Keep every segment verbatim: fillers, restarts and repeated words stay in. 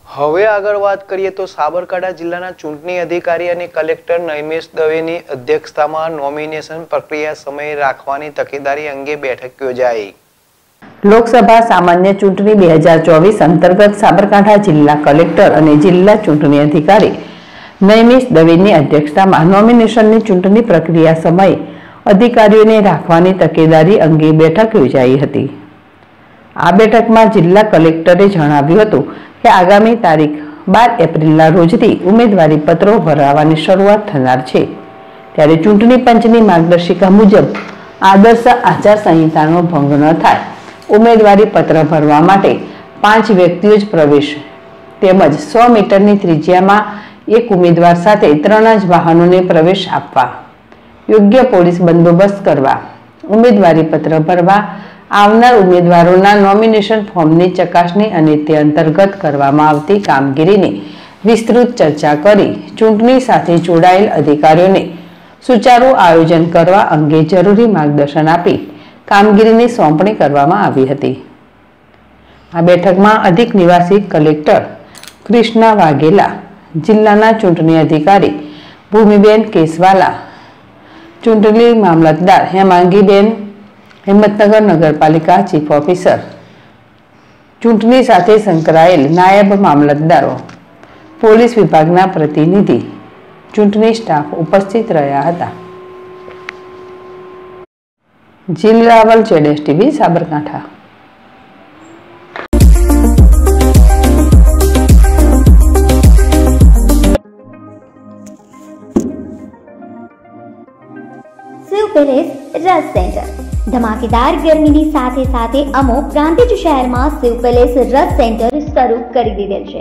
હવે આગળ વાત કરીએ તો સાબરકાંઠા જિલ્લાના ચૂંટણી અધિકારી અને કલેક્ટર નૈમેશ દવેની અધ્યક્ષતામાં નોમિનેશન પ્રક્રિયા સમયે રાખવાની તકેદારી અંગે બેઠક યોજાઈ। લોકસભા સામાન્ય ચૂંટણી બે હજાર ચોવીસ અંતર્ગત સાબરકાંઠા જિલ્લા કલેક્ટર અને જિલ્લા ચૂંટણી અધિકારી નૈમેશ દવેની અધ્યક્ષતામાં નોમિનેશનની ચૂંટણી પ્રક્રિયા સમયે અધિકારીઓને રાખવાની તકેદારી અંગે બેઠક યોજાઈ હતી। આ બેઠકમાં જિલ્લા કલેક્ટરે જણાવ્યું હતું કે આગામી તારીખ બાર એપ્રિલના રોજથી ઉમેદવારી પત્રો ભરવાની શરૂઆત થનાર છે, ત્યારે ચૂંટણી પંચની માર્ગદર્શિકા મુજબ આદર્શ આચાર સંહિતાનો ભંગ ન થાય, ઉમેદવારી પત્ર ભરવા માટે પાંચ વ્યક્તિઓ જ પ્રવેશ તેમજ સો મીટરની ત્રિજ્યામાં એક ઉમેદવાર સાથે ત્રણ જ વાહનોને પ્રવેશ આપવા, યોગ્ય પોલીસ બંદોબસ્ત કરવા, ઉમેદવારી પત્ર ભરવા આવનાર ઉમેદવારોના નોમિનેશન ફોર્મની ચકાસણી અને તે અંતર્ગત કરવામાં આવતી કામગીરીની વિસ્તૃત ચર્ચા કરી ચૂંટણી સાથે જોડાયેલ અધિકારીઓને સુચારુ આયોજન કરવા અંગે જરૂરી માર્ગદર્શન આપી કામગીરીની સોંપણી કરવામાં આવી હતી। આ બેઠકમાં અધિક નિવાસી કલેક્ટર કૃષ્ણા વાઘેલા, જિલ્લાના ચૂંટણી અધિકારી ભૂમિબેન કેસવાલા, ચૂંટણી મામલતદાર હેમાંગીબેન, હિંમતનગર નગરપાલિકા ચીફ ઓફિસર, ચૂંટણી સાથે સંકળાયેલ નાયબ મામલતદારો, પોલીસ વિભાગના પ્રતિનિધિ, ચૂંટણી સ્ટાફ ઉપસ્થિત રહ્યા હતા। જીલ રાવલ, જેડેશ ટીવી, સાબરકાંઠા। શિવ પેલેસ રસ સેન્ટર ધમાકેદાર ગરમીની સાથે સાથે અમો પ્રાંતિજ શહેરમાં શિવ પેલેસ રસ સેન્ટર શરૂ કરી દીધેલ છે।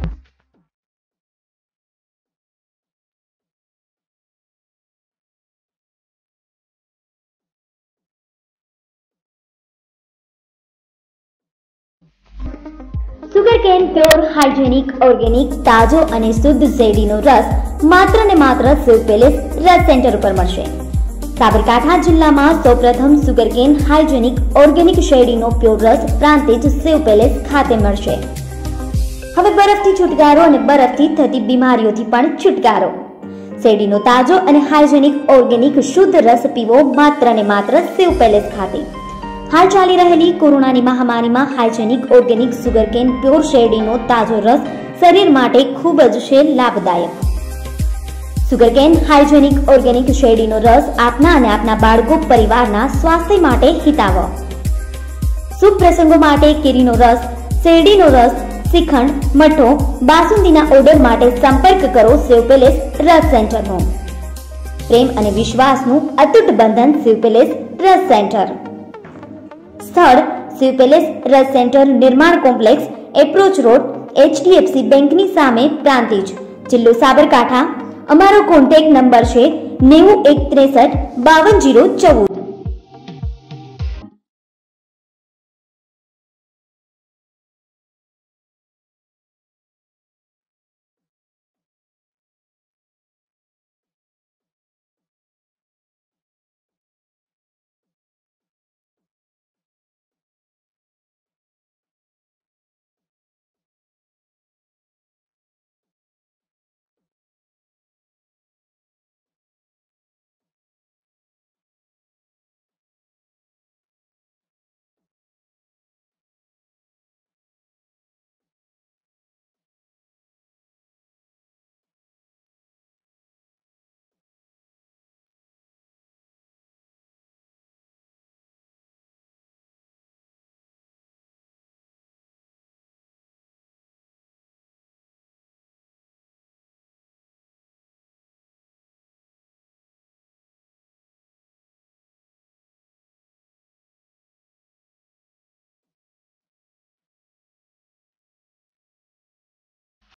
સુગરકેન પ્યોર હાઇજેનિક ઓર્ગેનિક તાજો અને શુદ્ધ શેરડીનો રસ માત્ર ને માત્ર શિવ પેલેસ રસ સેન્ટર ઉપર મળશે। સાબરકાંઠા જિલ્લામાં સૌપ્રથમ સુગરકેન હાઇજેનિક ઓર્ગેનિક શેરડીનો પ્યોર રસ પ્રાંતિજ શિવ પેલેસ ખાતે મળશે। હવે બરફથી છુટકારો અને બરફથી થતી બીમારીઓથી પણ છુટકારો। શેરડીનો તાજો અને હાઇજેનિક ઓર્ગેનિક શુદ્ધ રસ પીવો માત્ર ને માત્ર શિવ પેલેસ ખાતે। હાલ ચાલી રહેલી કોરોનાની મહામારીમાં હાઇજેનિક ઓર્ગેનિક સુગરકેન પ્યોર શેરડીનો તાજો રસ શરીર માટે ખૂબ જ છે લાભદાયક। સુગરકેન હાઇજેનિક ઓર્ગેનિક શેરડીનો રસ આપના અને આપના બાળકો પરિવારના સ્વાસ્થ્ય માટે હિતાવહ। શુભ પ્રસંગો માટે કેરીનો રસ, શેરડીનો રસ, શ્રીખંડ, મઠો, બાસુંદીના ઓર્ડર માટે સંપર્ક કરો શિવ પેલેસ રસ સેન્ટરનો। પ્રેમ અને વિશ્વાસનું અતૂટ બંધન શિવ પેલેસ રસ સેન્ટર। સ્થળ શિવ પેલેસ રસ centre, Nirman complex, approach road, HDFC બેંકની સામે, પ્રાંતિજ, જિલ્લો સાબરકાંઠા। અમારો કોન્ટેક્ટ નંબર છે નેવું એક ત્રેસઠ બાવન જીરો ચૌદ।